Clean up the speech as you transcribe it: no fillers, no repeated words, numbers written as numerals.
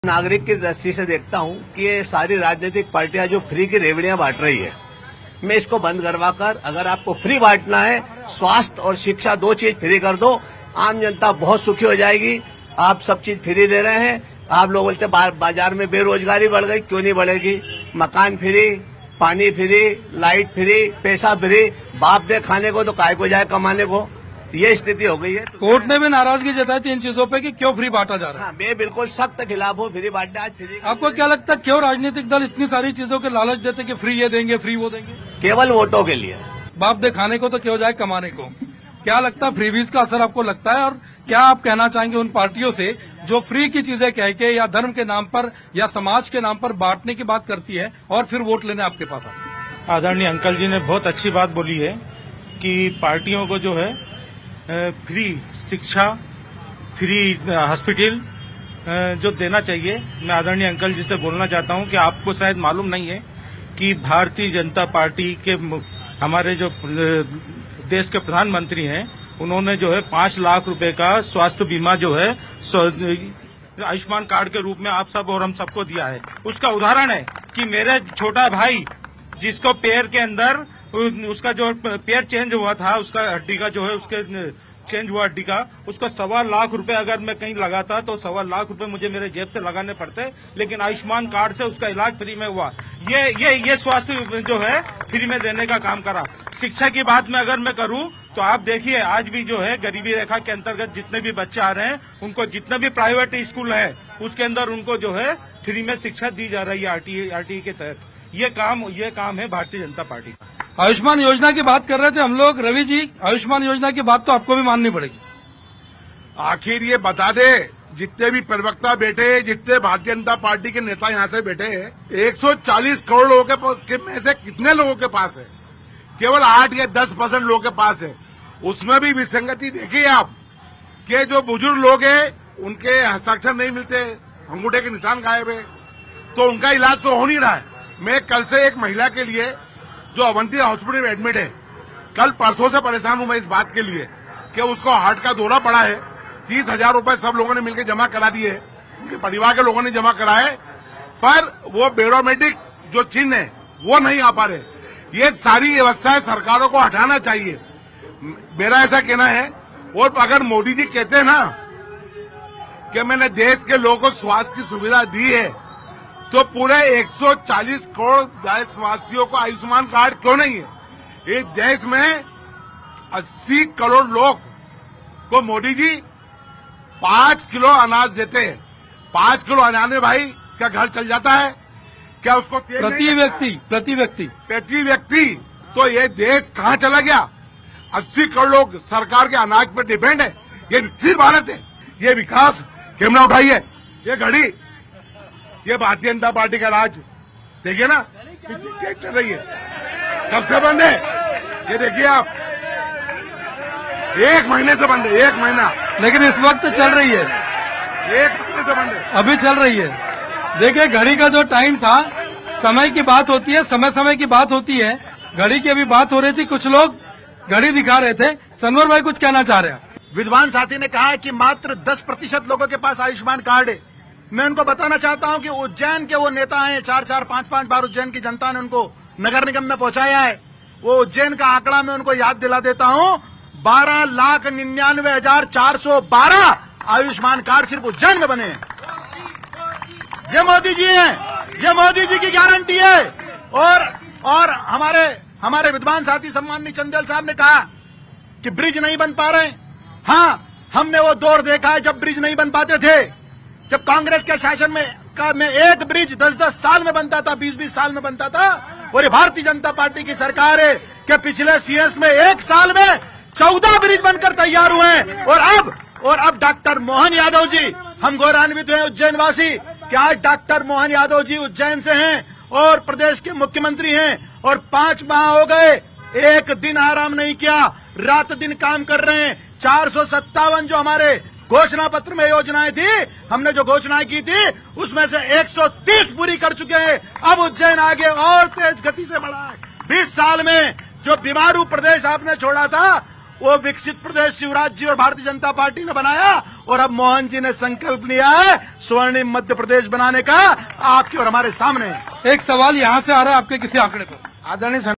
नागरिक की दृष्टि से देखता हूं कि ये सारी राजनीतिक पार्टियां जो फ्री की रेवड़ियां बांट रही है, मैं इसको बंद करवाकर, अगर आपको फ्री बांटना है, स्वास्थ्य और शिक्षा 2 चीज फ्री कर दो, आम जनता बहुत सुखी हो जाएगी। आप सब चीज फ्री दे रहे हैं। आप लोग बोलते बाजार में बेरोजगारी बढ़ गई, क्यों नहीं बढ़ेगी? मकान फ्री, पानी फ्री, लाइट फ्री, पैसा फ्री। बाप दे खाने को तो काय को जाए कमाने को, ये स्थिति हो गई है। कोर्ट ने भी नाराजगी जताई थी इन चीजों पे कि क्यों फ्री बांटा जा रहा है। हाँ, मैं बिल्कुल सख्त खिलाफ हूँ फ्री बांटने। आज फ्री आपको क्या लगता है क्यों राजनीतिक दल इतनी सारी चीजों के लालच देते कि फ्री ये देंगे, फ्री वो देंगे? केवल वोटों के लिए। बाप दे खाने को तो क्यों जाए कमाने को। क्या लगता है फ्रीबीज का असर आपको लगता है, और क्या आप कहना चाहेंगे उन पार्टियों से जो फ्री की चीजें कह के या धर्म के नाम पर या समाज के नाम पर बांटने की बात करती है और फिर वोट लेने आपके पास आती है? आदरणीय अंकल जी ने बहुत अच्छी बात बोली है कि पार्टियों को जो है फ्री शिक्षा, फ्री हॉस्पिटल जो देना चाहिए। मैं आदरणीय अंकल जी से बोलना चाहता हूं कि आपको शायद मालूम नहीं है कि भारतीय जनता पार्टी के हमारे जो देश के प्रधानमंत्री हैं, उन्होंने जो है 5 लाख रुपए का स्वास्थ्य बीमा जो है आयुष्मान कार्ड के रूप में आप सब और हम सबको दिया है। उसका उदाहरण है कि मेरे छोटा भाई जिसको पैर के अंदर उसका जो पैर चेंज हुआ था, उसका हड्डी का जो है उसके चेंज हुआ हड्डी का, उसका 1.25 लाख रुपए अगर मैं कहीं लगाता तो 1.25 लाख रुपए मुझे मेरे जेब से लगाने पड़ते, लेकिन आयुष्मान कार्ड से उसका इलाज फ्री में हुआ। ये स्वास्थ्य जो है फ्री में देने का काम करा। शिक्षा की बात में अगर मैं करूं तो आप देखिए आज भी जो है गरीबी रेखा के अंतर्गत जितने भी बच्चे आ रहे हैं, उनको जितने भी प्राइवेट स्कूल है उसके अंदर उनको जो है फ्री में शिक्षा दी जा रही है आरटीई के तहत। ये काम है भारतीय जनता पार्टी का। आयुष्मान योजना की बात कर रहे थे हम लोग। रवि जी, आयुष्मान योजना की बात तो आपको भी माननी पड़ेगी। आखिर ये बता दे, जितने भी प्रवक्ता बैठे, जितने भारतीय जनता पार्टी के नेता यहाँ से बैठे हैं, 140 करोड़ लोगों के में से कितने लोगों के पास है? केवल 8 या 10% लोगों के पास है। उसमें भी विसंगति देखिए आप कि जो बुजुर्ग लोग हैं उनके हस्ताक्षर नहीं मिलते, अंगूठे के निशान गायब है, तो उनका इलाज तो हो नहीं रहा है। मैं कल से एक महिला के लिए जो अवंती हॉस्पिटल में एडमिट है, कल परसों से परेशान हूं मैं इस बात के लिए कि उसको हार्ट का दौरा पड़ा है। 30,000 रुपए सब लोगों ने मिलकर जमा करा दिए, उनके परिवार के लोगों ने जमा कराए, पर वो बेरोमेट्रिक जो चिन्ह है वो नहीं आ पा रहे। ये सारी व्यवस्थाएं सरकारों को हटाना चाहिए, मेरा ऐसा कहना है। और अगर मोदी जी कहते हैं ना कि मैंने देश के लोगों को स्वास्थ्य की सुविधा दी है, तो पूरे 140 करोड़ देशवासियों को आयुष्मान कार्ड क्यों नहीं है? इस देश में 80 करोड़ लोग को मोदी जी 5 किलो अनाज देते हैं। 5 किलो अनाज में भाई क्या घर चल जाता है? क्या उसको प्रति व्यक्ति तो ये देश कहाँ चला गया? 80 करोड़ लोग सरकार के अनाज पर डिपेंड है। ये विकसित भारत है, ये विकास कैमरा उठाइए, ये घड़ी, ये भारतीय जनता पार्टी का राज देखिए ना, कितनी चल रही है। कब से बंद है ये देखिए आप, 1 महीने से बंद है, 1 महीना। लेकिन इस वक्त चल रही है, 1 महीने से बंद है, अभी चल रही है। देखिए घड़ी का जो टाइम था, समय की बात होती है, समय की बात होती है, घड़ी की अभी बात हो रही थी, कुछ लोग घड़ी दिखा रहे थे। सनवर भाई कुछ कहना चाह रहे हैं? विद्वान साथी ने कहा कि मात्र 10% लोगों के पास आयुष्मान कार्ड है। मैं उनको बताना चाहता हूं कि उज्जैन के वो नेता हैं, 4-4, 5-5 बार उज्जैन की जनता ने उनको नगर निगम में पहुंचाया है। वो उज्जैन का आंकड़ा मैं उनको याद दिला देता हूं, 12,99,412 आयुष्मान कार्ड सिर्फ उज्जैन में बने हैं। ये मोदी जी हैं, ये मोदी जी की गारंटी है। और हमारे विद्वान साथी सम्माननीय चंदेल साहब ने कहा कि ब्रिज नहीं बन पा रहे। हाँ, हमने वो दौर देखा है जब ब्रिज नहीं बन पाते थे, जब कांग्रेस के शासन में एक ब्रिज 10-10 साल में बनता था, 20-20 साल में बनता था। और ये भारतीय जनता पार्टी की सरकार है कि पिछले सीएस में 1 साल में 14 ब्रिज बनकर तैयार हुए हैं। और अब डॉक्टर मोहन यादव जी, हम गौरवान्वित हैं उज्जैन वासी कि आज डॉक्टर मोहन यादव जी उज्जैन से हैं और प्रदेश के मुख्यमंत्री हैं, और 5 माह हो गए, एक दिन आराम नहीं किया, रात दिन काम कर रहे हैं। 457 जो हमारे घोषणा पत्र में योजनाएं थी, हमने जो घोषणाएं की थी उसमें से 130 पूरी कर चुके हैं। अब उज्जैन आगे और तेज गति से बढ़ा है। 20 साल में जो बीमारू प्रदेश आपने छोड़ा था, वो विकसित प्रदेश शिवराज जी और भारतीय जनता पार्टी ने बनाया, और अब मोहन जी ने संकल्प लिया है स्वर्णिम मध्य प्रदेश बनाने का, आपके और हमारे सामने। एक सवाल यहाँ से आ रहा है आपके किसी आंकड़े पर। आदरणीय